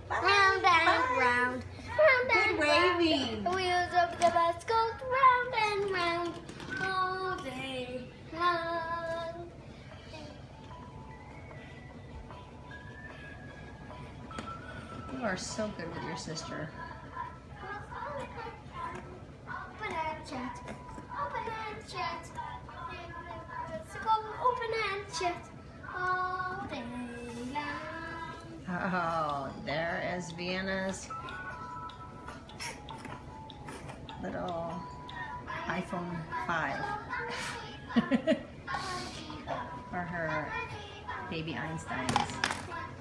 round and round, round and round. Waving. The wheels of the bus go round and round all day long. You are so good with your sister. Open and chat, open and chat. Let's go open and chat all day long. Oh, there is Vienna's little iPhone 5 for her baby Einsteins.